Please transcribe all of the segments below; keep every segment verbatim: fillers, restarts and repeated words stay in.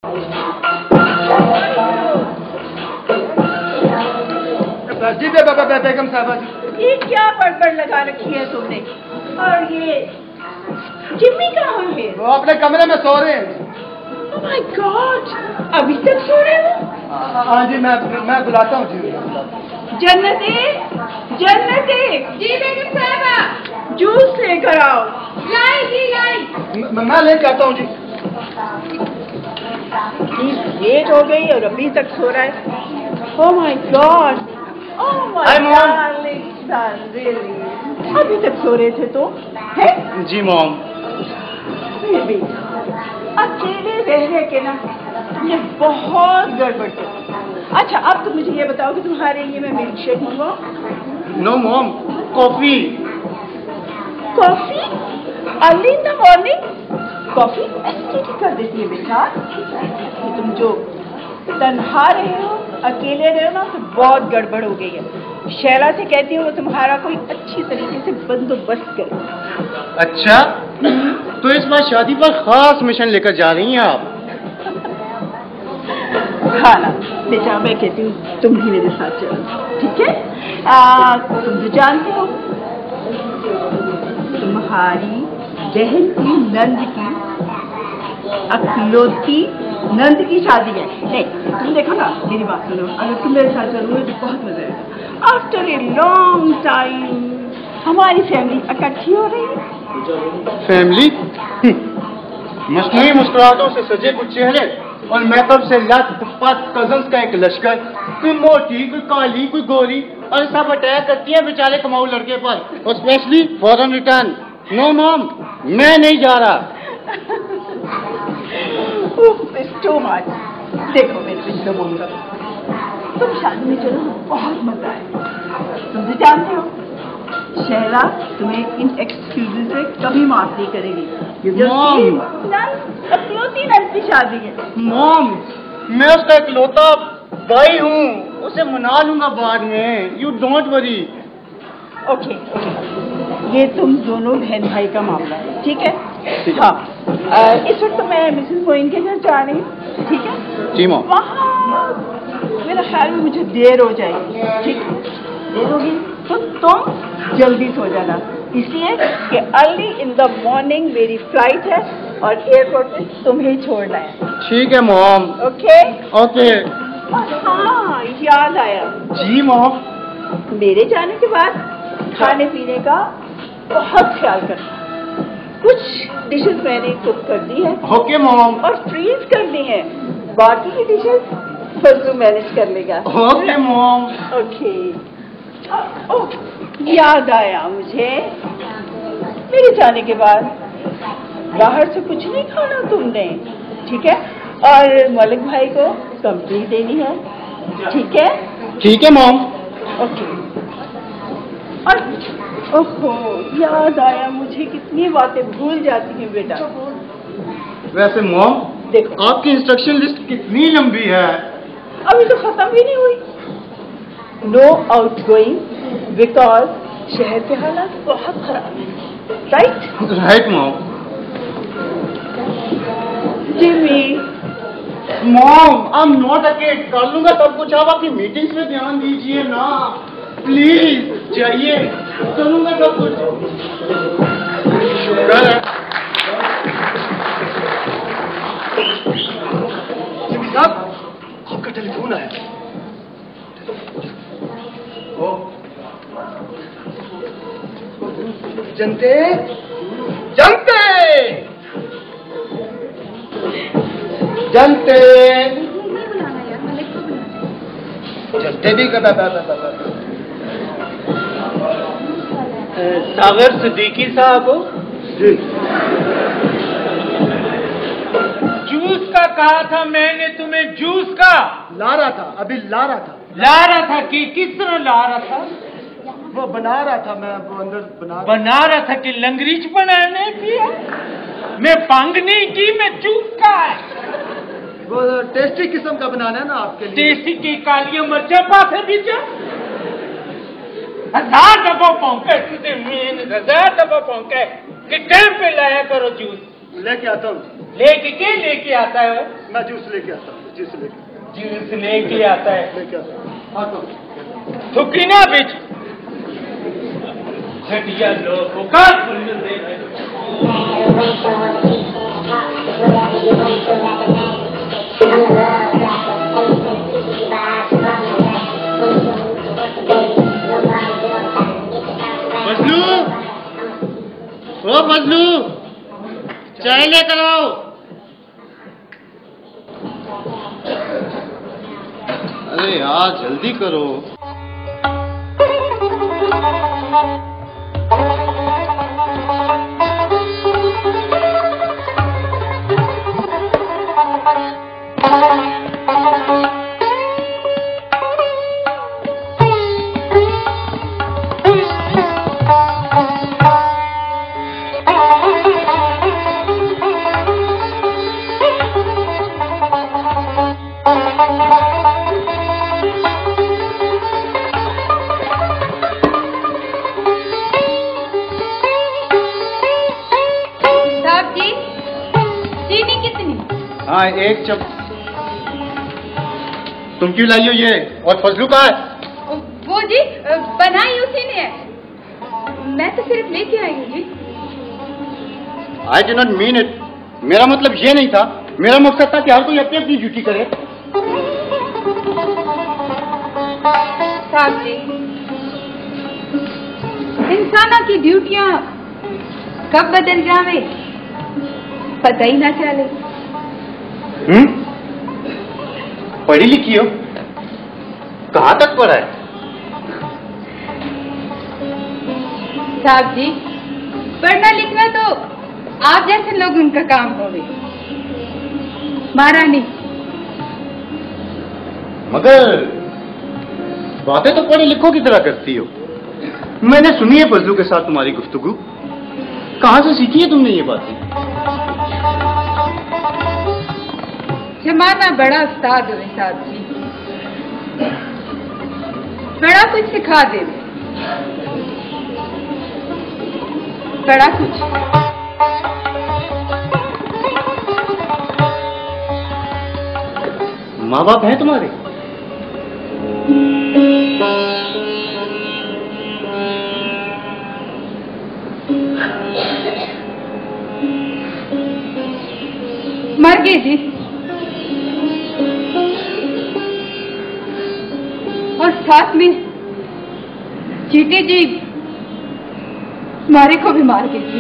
जी बेगम साहबा जी, ये क्या पड़पड़ लगा रखी है तुमने? और ये जिम्मी कहाँ है? वो अपने कमरे में सो रहे हैं। Oh my God! अभी तक सो रहे हो? हाँ जी, मैं मैं बुलाता हूँ जी। जन्नती, जन्नती। जी बेगम साहबा। जूस लेकर आओ। लाई जी लाई। मैं लेकर आता हूँ जी। लेट हो गई और अभी तक सो रहा है। Oh my God! Oh my darling son, really? अभी तक सो रहे थे तो? है? जी मॉम। बेबी, अकेले रह रहे के ना ये बहुत गड़बड़ है। अच्छा, अब तो मुझे ये बताओ कि तुम्हारे लिए मैं मिल्क शेक मंगवाऊं? No mom, coffee. Coffee? Early in the morning? Coffee acidity कर देती है बेटा। कि तुम जो तन्हा रहे हो, अकेले रहे हो ना, तो बहुत गड़बड़ हो गई है। शैला से कहती हूँ वो तुम्हारा कोई अच्छी तरीके से बंदोबस्त करे। अच्छा, तो इस बार शादी पर खास मिशन लेकर जा रही हैं आप? हाँ ना बेटा, मैं कहती हूँ तुम भी मेरे साथ चलो, ठीक है? आ, तुम तो जानते हो तुम्हारी बहन की नंद की अकलौती नंद की शादी है। नहीं, तुम देखो ना, मेरी बात सुनो, अगर तुम मेरे साथ चलोगे तो बहुत मजा आएगा। आफ्टर ए लॉन्ग टाइम हमारी फैमिली इकट्ठी हो रही है। फैमिली? मसनूई मुस्कुराहटों से सजे कुछ चेहरे और मेकअप से लत पत कजन्स का एक लश्कर। कोई मोटी, कोई काली, कोई गोरी, और सब अटैक करती है बेचारे कमाऊ लड़के पर, और specially foreign return. No mom, मैं नहीं जा रहा। Too much. देखो मेरे पिछले बोलकर तुम शादी में चलो, बहुत मजा आएगा। तुम तो जानते हो शैला तुम्हें इन एक्सक्यूजेस से कभी माफ नहीं करेगी। मॉम, अकलौती नंद की शादी है। मॉम, मैं उसका इकलौता भाई हूँ, उसे मना लूंगा बाद में। You don't worry. ओके, ये तुम दोनों बहन भाई का मामला है, ठीक है? हाँ, इस वक्त तो मैं मिसेस मोइन के घर जा रही हूँ, ठीक है? जी मॉम। वहाँ मेरा ख्याल में मुझे देर हो जाएगी, ठीक है? देर होगी तो तुम जल्दी सो जाना, इसलिए कि अर्ली इन द मॉर्निंग मेरी फ्लाइट है और एयरपोर्ट पे तुम्हें छोड़ना है। ठीक है मॉम। Okay okay. हाँ, याद आया। जी मॉम। मेरे जाने के बाद खाने पीने का बहुत ख्याल करना। कुछ डिशेस मैंने कुक कर दी है। Okay mom. और फ्रीज कर दी है। बाकी की डिशेस फर्जू मैनेज कर लेगा। Okay mom. ओके। ओह, याद आया मुझे, मेरे जाने के बाद बाहर से कुछ नहीं खाना तुमने, ठीक है? और मलिक भाई को कंपनी देनी है, ठीक है? ठीक है मॉम। ओके। और ओहो, याद आया मुझे, कितनी बातें भूल जाती हैं बेटा। वैसे मॉम, देखो आपकी इंस्ट्रक्शन लिस्ट कितनी लंबी है? अभी तो खत्म भी नहीं हुई। नो आउट गोइंग बिकॉज शहर के हालात बहुत खराब है। Right right mom. Jimmy. Mom, I am not a kid, कर लूंगा सब कुछ। आप अपनी मीटिंग्स पे ध्यान दीजिए ना प्लीज। चाहिए करूंगा सब कुछ। शुक्र है। साहब, आपका टेलीफोन आया। ओ, जनते जनते जनते जनते भी सागर सिद्दीकी साहब हो? जी। जूस का कहा था मैंने तुम्हें, जूस का ला रहा था, अभी ला रहा था। ला रहा था कि किस तरह ला रहा था? वो बना रहा था, मैं वो अंदर बना बना रहा था कि लंगरीच बनाने की है? मैं पंग नहीं की, मैं जूस का है। वो टेस्टी किस्म का बनाना है ना आपके लिए। देसी की कालियां मर्चा पास है बीच हजार डब्बा पौंके तुझे मेन हजार डब्बा पौंके कि टाइम पे लाया करो जूस। लेके आता हूँ। लेके के लेके आता है? मैं जूस लेके आता हूँ। जूस लेके जूस लेके आता है? लेके आता हूँ। आता हूँ। थुकी ना बिच घटिया लोगों का फुल दे। फजलू, ओ फजलू, चाय लेकर आओ। अरे यार जल्दी करो। हाँ एक चप। तुम क्यों लाई हो ये? और फजलू कहाँ है? वो जी बनाई उसी ने है। मैं तो सिर्फ लेके आई हूँ जी। I did not mean it. मेरा मतलब ये नहीं था। मेरा मकसद था कि हर कोई अपनी अपनी ड्यूटी करे। साहब जी, इंसानों की ड्यूटियां कब बदल जावे पता ही ना चले। हम्म? पढ़ी लिखी हो? कहाँ तक पढ़ा है? साहब जी, पढ़ना लिखना तो आप जैसे लोग उनका काम होवे, मारा नहीं। मगर बातें तो पढ़े लिखो की तरह करती हो। मैंने सुनी है फजलू के साथ तुम्हारी गुफ्तगू। कहाँ से सीखी है तुमने ये बातें? जमाना बड़ा उस्ताद हुए साहब जी, बड़ा कुछ सिखा दे, बड़ा कुछ। माँ बाप हैं तुम्हारे? मर गए जी, और साथ में चीटे जी मारे को भी मार गए जी।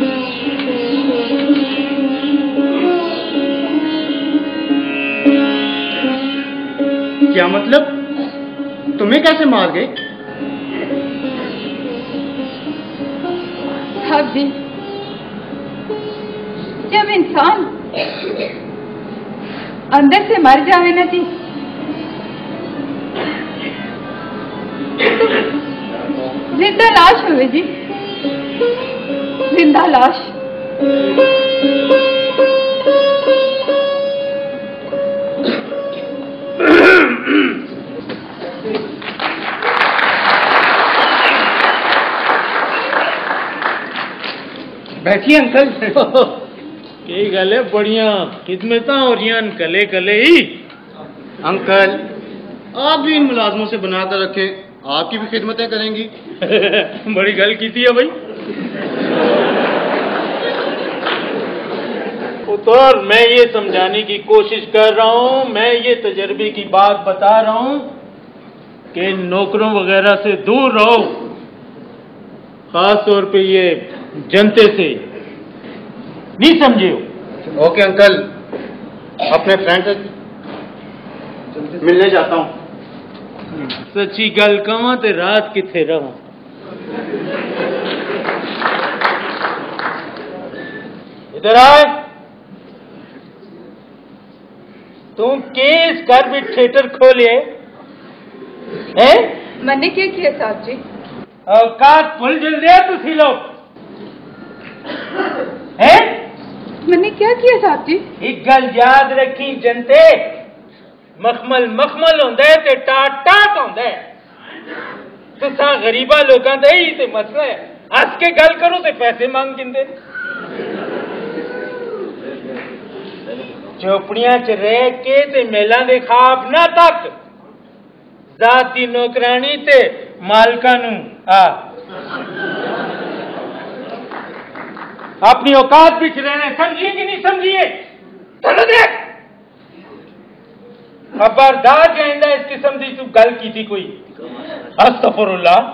क्या मतलब? तुम्हें कैसे मार गए? साहब जी, जब इंसान अंदर से मर जावे ना जी, तो जिंदा लाश हुए जी, जिंदा लाश। बैठिए अंकल। की गल है, बड़िया खिदमतां हो रही कले कले ही। अंकल आप भी इन मुलाजमों से बनाकर रखें, आपकी भी खिदमतें करेंगी। बड़ी गल की थी है भाई। उतर, मैं ये समझाने की कोशिश कर रहा हूँ, मैं ये तजर्बे की बात बता रहा हूँ कि नौकरों वगैरह से दूर रहो, खास तौर पे ये जनते से। नहीं समझे हो? ओके अंकल, अपने फ्रेंड से मिलने जाता हूँ। सच्ची गल कहां ते रात किथे रहा। इधर आए। तुम केस कर भी थिएटर खोले हैं? मैंने क्या किया साहब जी? औकात भूल जल दिया तुसी लोग हैं? मैंने क्या किया साहब जी? एक गल याद रखी जनते, मखमल मखमल होंदा है ते टाट टाट होंदा है। तुसा गरीबा लोगां दा ही ते मसला है। हस के गल करो ते पैसे मांग दिंदे। झोपड़ियां च रह के ते मेला दे खाब ना तक जाती नौकरानी ते मालका नू आ अपनी औकात भी रहने समझिए कि नहीं समझिए? चलो देख खबरदार जाइंदा इस किस्म की तू गल की थी कोई अस्तगफुरुल्लाह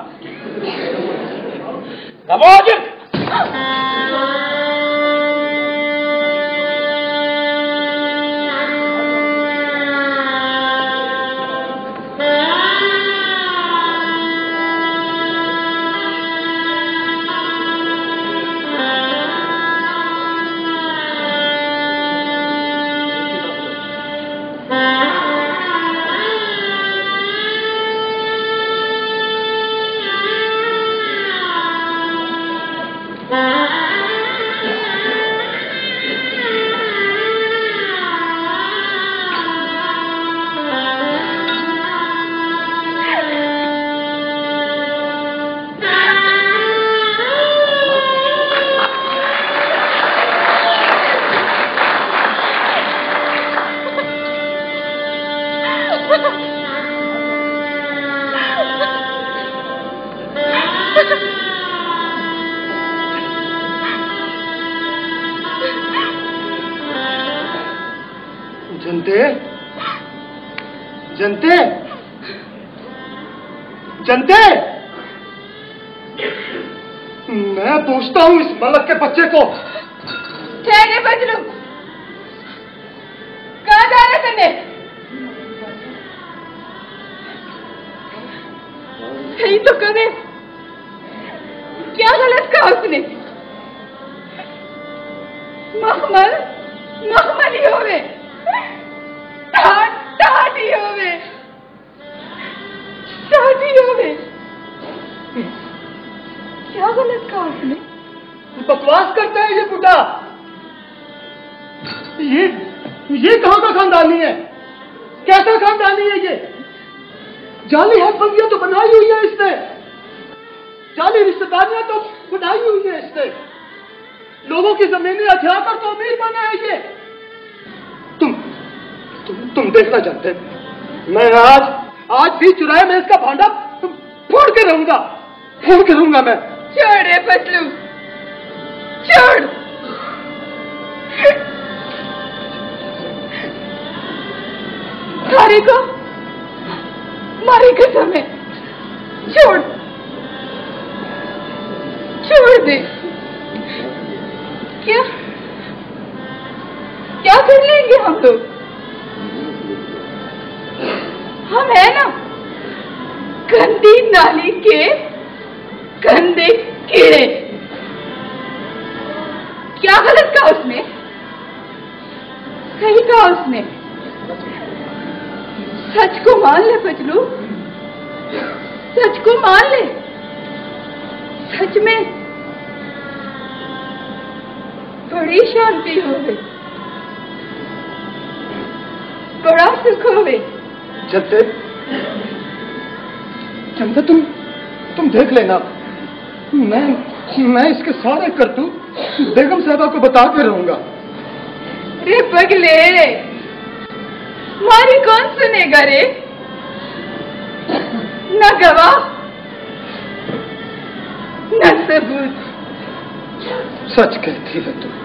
जनते जनते जनते मैं पूछता हूं इस मलक के बच्चे को। ठहरे बजरू, कहां जा रहे तने? सही तो करे, क्या गलत कहा उसने? मखमल मखमल ही होवे, टाट टाट ही होवे, टाट ही होवे। क्या गलत कहा उसने? बकवास करता है ये बुढ़ा। ये ये कहां का खानदानी है? कैसा खानदानी है ये? जाली हसबंदियां तो बनाई हुई है इसने, जाली रिश्तेदारियां तो बनाई हुई है इसने, लोगों की जमीनें हथिया कर तो अमीर बना है ये। तुम तुम तुम देखना चाहते, मैं आज आज भी चुराए में इसका भांडा फोड़ के रहूंगा, फोड़ के रहूंगा मैं। छोड़ रे पतलू, छोड़। सारे को मारे कसम है, छोड़ छोड़ दे। क्या क्या कर लेंगे हम लोग? हम है ना गंदी नाली के गंदे कीड़े। क्या गलत कहा उसने? सही कहा उसने। सच को मान ले पचलू, सच को मान ले। सच में बड़ी शांति हो गई, बड़ा सुख हो गई। जनते जनते तुम तुम देख लेना, मैं मैं इसके सारे करतूत बेगम साहबा को बता के रहूंगा। रे पगले, मारी कौन सुनेगा रे? न गवाह न सबूत। सच कहती है तू,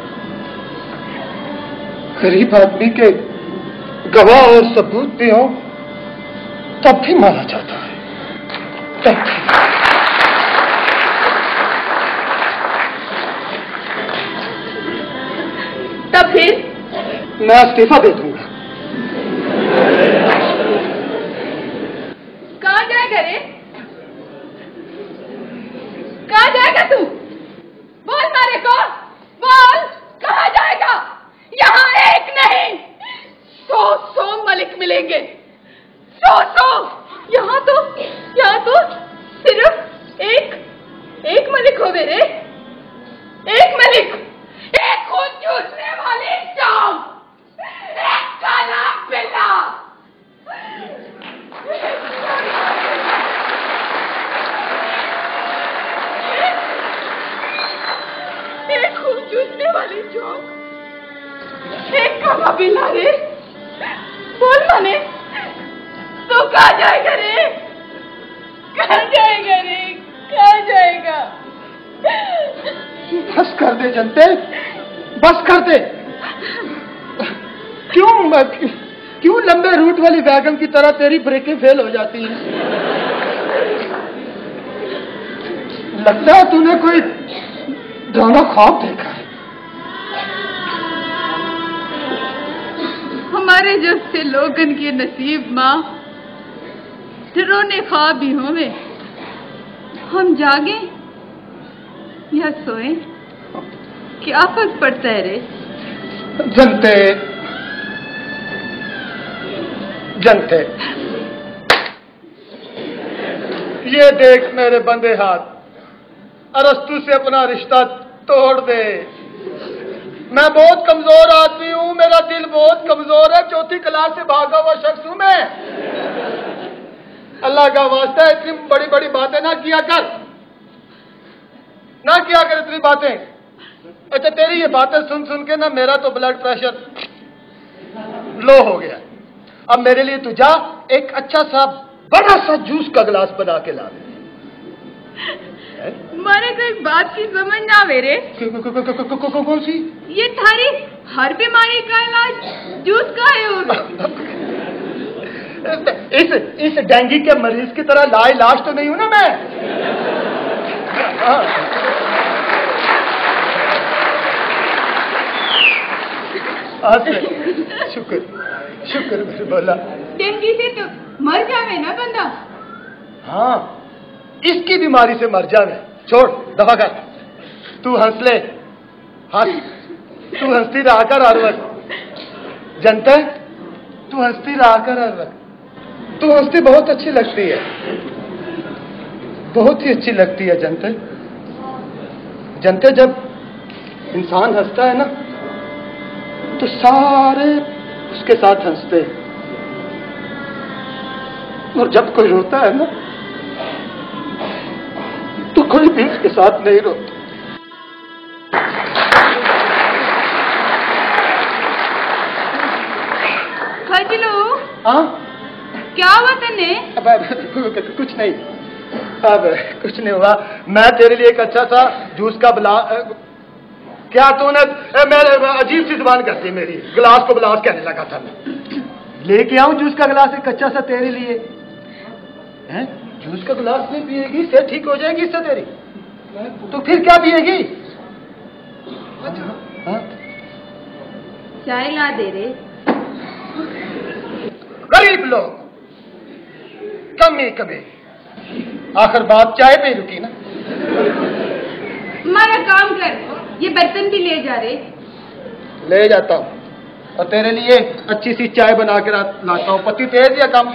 गरीब आदमी के गवाह और सबूत भी हो तब भी माना जाता है, तब भी। तब फिर मैं इस्तीफा दे दूंगा। कहां जाएगा रे? कहां जाएगा तू? बोल मारे को, बोल कहां जाएगा? यहाँ एक नहीं सौ सौ मलिक मिलेंगे, सौ सौ। यहाँ तो यहाँ तो सिर्फ एक एक मलिक हो गए रे, एक मलिक, एक खून चूसने वाली चाम, एक काला बिल्ला। एक खून चूसने वाली चौक, एक काला बिल्ला रे। कहाँ जाएगा रे? कहाँ जाएगा रे? कहाँ जाएगा? बस कर दे जनते, बस कर दे। क्यों मैं क्यों लंबे रूट वाली वैगन की तरह तेरी ब्रेकें फेल हो जाती हैं? लगता है तूने कोई डरावना ख्वाब देखा है। हमारे जैसे लोगन के नसीब माँ डरोने ख्वाब भी होवे। हम जागे या सोए क्या फर्क पड़ता है रे? जनते जनते ये देख मेरे बंदे हाथ, अरस्तु से अपना रिश्ता तोड़ दे। मैं बहुत कमजोर आदमी हूं, मेरा दिल बहुत कमजोर है, चौथी क्लास से भागा हुआ शख्स हूं मैं। अल्लाह का वास्ता है इतनी बड़ी बड़ी बातें ना किया कर, ना किया कर इतनी बातें। अच्छा तेरी ये बातें सुन सुन के ना मेरा तो ब्लड प्रेशर लो हो गया। अब मेरे लिए तू जा एक अच्छा सा बड़ा सा जूस का गिलास बना के ला दे। मारे को एक बात की समझ ना आवे रे। कौन सी? ये थारी हर बीमारी का इलाज जूस का है। और इस इस डेंगू के मरीज की तरह ला इलाज तो नहीं हूं ना मैं। शुक्र शुक्र मेरे बोला। डेंगू से तो मर जावे ना बंदा। हाँ इसकी बीमारी से मर जावे। छोड़ दफा कर। तू हंस ले, हंस। तू हंसती रहा कर हर वक्त। जनता तू हंसती रहा कर हर वक्त। तू हंसती बहुत अच्छी लगती है, बहुत ही अच्छी लगती है जनता। जनता जब इंसान हंसता है ना तो सारे उसके साथ हंसते हैं, और जब कोई रोता है ना तो कोई भी उसके साथ नहीं रोता। खजलू हाँ क्या हुआ तने? अब कुछ नहीं, अब कुछ नहीं हुआ। मैं तेरे लिए एक अच्छा सा जूस का बिला क्या तूने मेरे अजीब सी जुबान करती है मेरी। गिलास को गिलास कहने लगा था मैं। लेके आऊं जूस का गिलास एक अच्छा सा तेरे लिए। हैं? जूस का गिलास नहीं पिएगी से ठीक हो जाएगी इससे तेरी, तो फिर क्या पिएगी? हाँ? चाय ला दे रे। गरीब लोग कमी कमी आखिर बात चाय पे रुकी ना। हमारा काम कर, ये बर्तन भी ले जा रे। ले जाता हूं और तेरे लिए अच्छी सी चाय बना के लाता हूं। पति तेज या कम?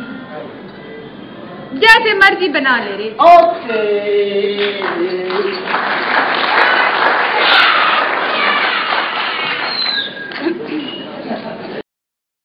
जैसे मर्जी बना ले रे। ओके